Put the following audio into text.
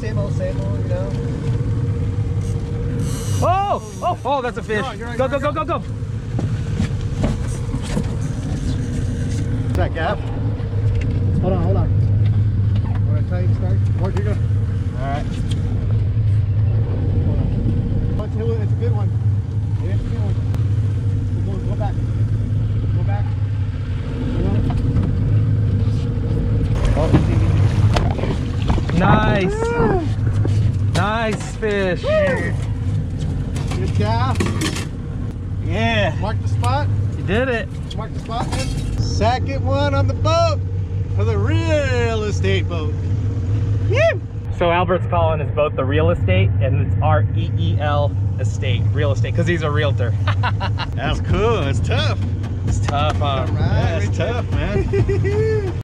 same old, you know. Oh, that's a fish. No, Go. That gap. Hold on. Want to tight start? Where'd you go? Alright. It's a good one. It's a good one. Go back. Go back. Oh. Nice. Nice fish. Good job. Yeah. Mark the spot. You did it. Mark the spot, man. Second one on the boat for the real estate boat. Woo! So Albert's calling his boat the Real Estate, and it's R-E-E-L estate, real estate, because he's a realtor. That's cool. It's tough. It's tough, huh? All right, Yeah, it's tough, man.